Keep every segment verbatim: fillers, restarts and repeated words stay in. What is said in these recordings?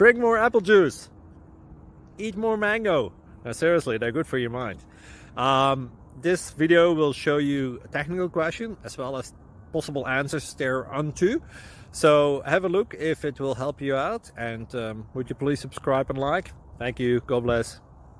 Drink more apple juice. Eat more mango. No, seriously, they're good for your mind. Um, this video will show you a technical question as well as possible answers thereunto. So have a look if it will help you out, and um, would you please subscribe and like? Thank you. God bless.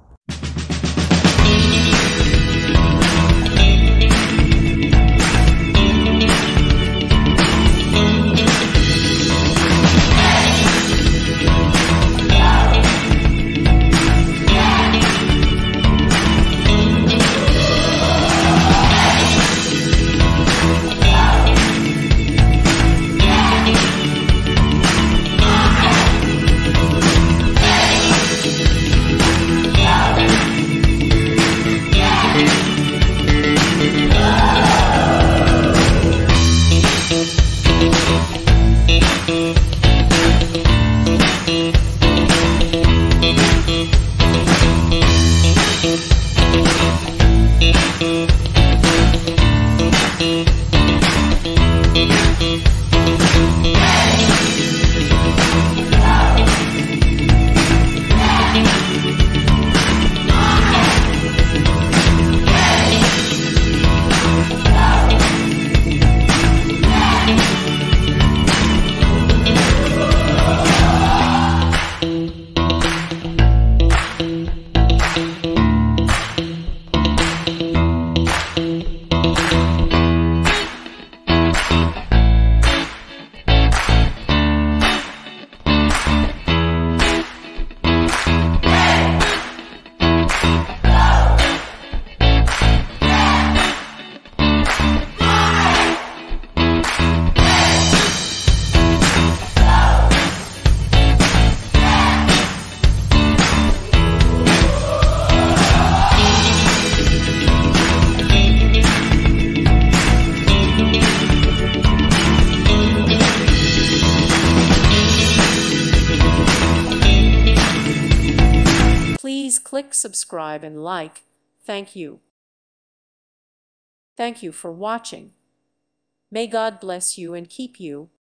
Please click subscribe and like. Thank you. Thank you for watching. May God bless you and keep you.